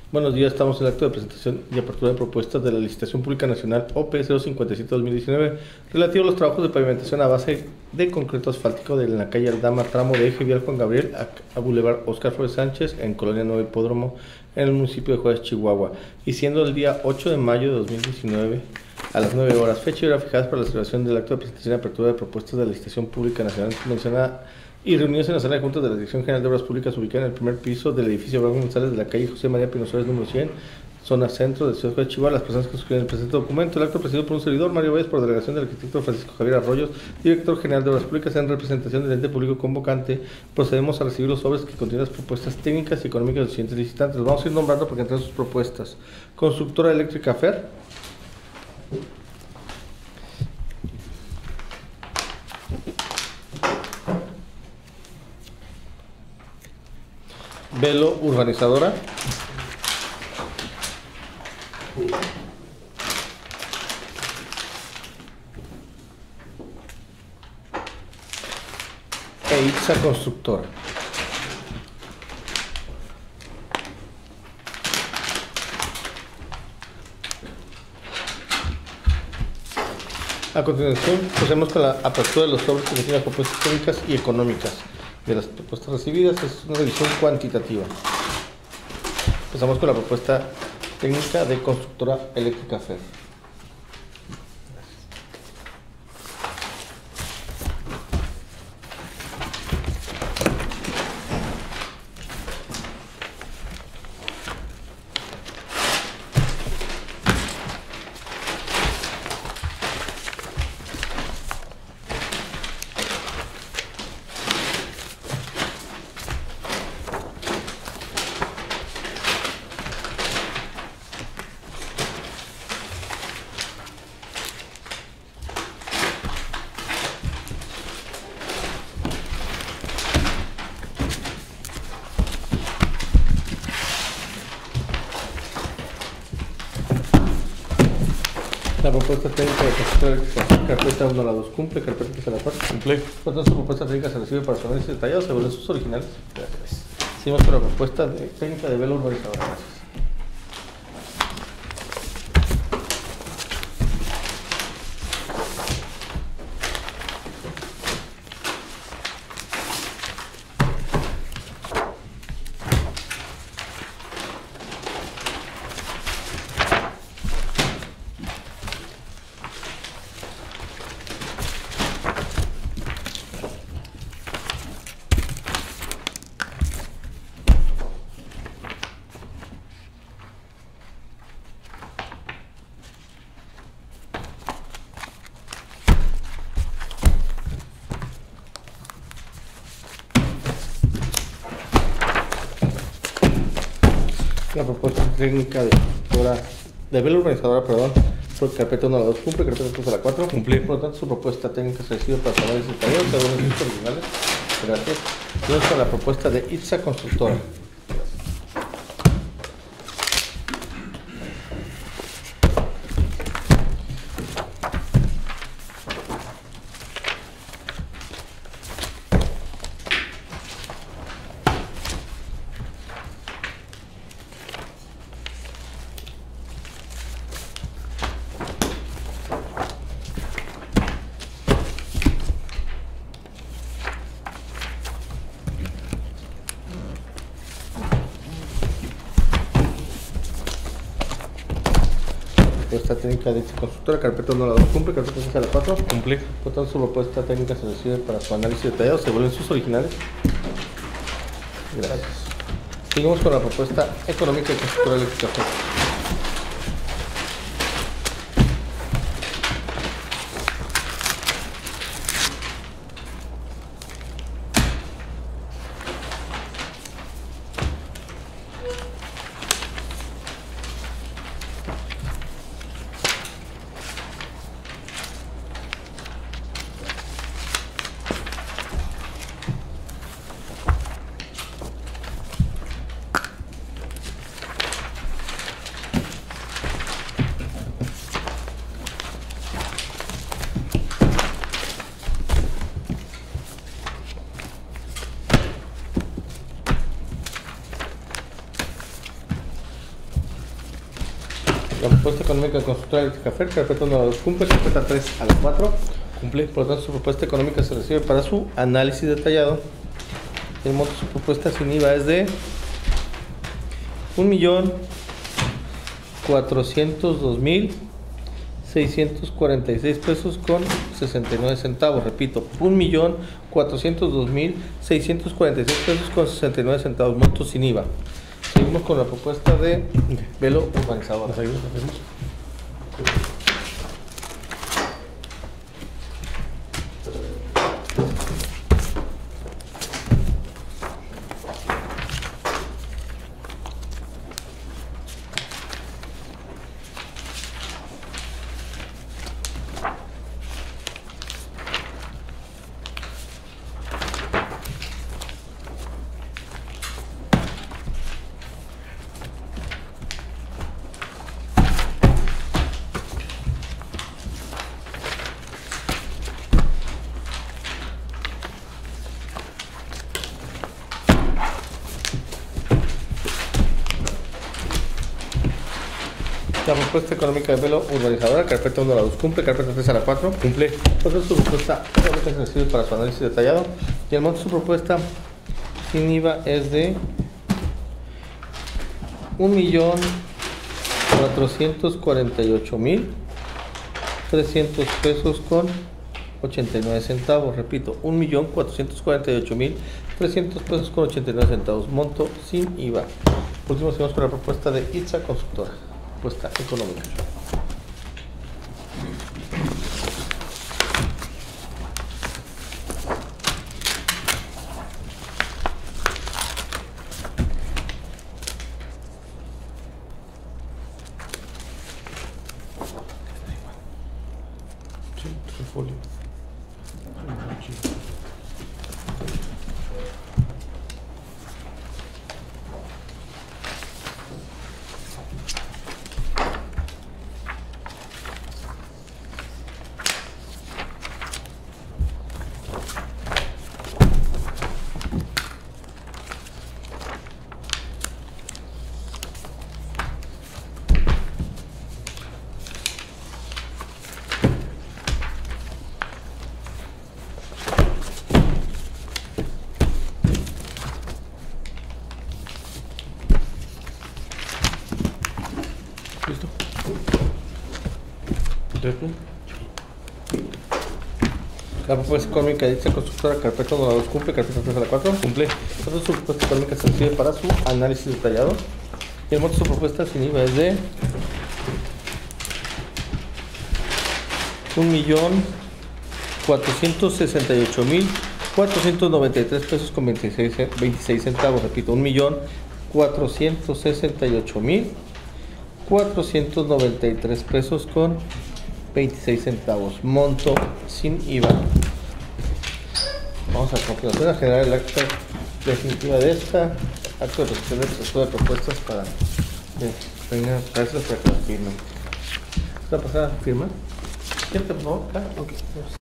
Buenos días, estamos en el acto de presentación y apertura de propuestas de la licitación pública nacional OP 057-2019 relativo a los trabajos de pavimentación a base de concreto asfáltico de la calle Aldama, tramo de eje vial Juan Gabriel a Boulevard Óscar Flores Sánchez en Colonia Nuevo Hipódromo en el municipio de Juárez, Chihuahua, y siendo el día 8 de mayo de 2019 a las 9 horas, fecha y hora fijadas para la celebración del acto de presentación y apertura de propuestas de la licitación pública nacional mencionada y reunidos en la sala de juntas de la Dirección General de Obras Públicas ubicada en el primer piso del edificio Abraham González de la calle José María Pino Suárez número 100, zona centro de Ciudad de Chihuahua. Las personas que suscriben el presente documento, el acto presidido por un servidor, Mario Valles, por delegación del arquitecto Francisco Javier Arroyos, director general de Obras Públicas, en representación del ente público convocante. Procedemos a recibir los sobres que contienen las propuestas técnicas y económicas de los siguientes licitantes. Los vamos a ir nombrando porque entran sus propuestas. Constructora Eléctrica Fer, Velo Urbanizadora, e ITSA Constructora. A continuación, procedemos con la apertura de los sobres que contienen las propuestas técnicas y económicas de las propuestas recibidas. Es una revisión cuantitativa. Empezamos con la propuesta técnica de Constructora Eléctrica Fer. La propuesta técnica de Constructora Eléctrica Fer, carpeta 1 a la 2 cumple, carpeta 3 a la 4 cumple. Por tanto, su propuesta técnica se recibe para su análisis detallado según sus originales. Gracias. Seguimos con la propuesta técnica de Velo Urbanizadora. Gracias. La propuesta técnica de Velo Urbanizadora, por carpeta 1 a la 2 cumple, carpeta 3 a la 4 cumplir. Por lo tanto, su propuesta técnica se recibe para su análisis detallado según sus originales. Gracias. Vamos con la propuesta de ITSA Constructora. Propuesta técnica de ITSA Constructora, carpeta 1 a la 2 cumple, carpeta 3 a la 4 cumplir. Por tanto, su propuesta técnica se recibe para su análisis detallado según sus originales. Gracias. Seguimos con la propuesta económica de Constructora Eléctrica Fer. La propuesta económica constructora eléctrica FER, carpeta 1 a la 2 cumple, carpeta 3 a la 4 cumple. Por lo tanto, su propuesta económica se recibe para su análisis detallado. El monto de su propuesta sin IVA es de 1.402.646 pesos con 69 centavos. Repito, 1.402.646 pesos con 69 centavos, monto sin IVA. Seguimos con la propuesta de Velo Urbanizadora. La propuesta económica de Velo Urbanizadora, carpeta 1 a la 2 cumple, carpeta 3 a la 4 cumple. Entonces su propuesta económica se recibe para su análisis detallado y el monto de su propuesta sin IVA es de 1.448.300 pesos con 89 centavos. Repito, 1.448.300 pesos con 89 centavos, monto sin IVA. Por último, seguimos con la propuesta de ITSA Constructora, propuesta económica. Sí, su folio. ¿Listo? La propuesta económica de dicha constructora, carpeta 1 a la 2 cumple, carpeta 3 a la 4 cumple. Entonces su propuesta económica se recibe para su análisis detallado y el monto de su propuesta sin IVA es de 1.468.493 pesos con 26 centavos. Repito, 1.468.493 pesos con 26 centavos, monto sin IVA. Vamos a continuación a generar el acta definitiva de esta acto de recepción de estructura de propuestas para venga para que la firmen. ¿La pasada firma? ¿Quién te pongo? Ok, vamos.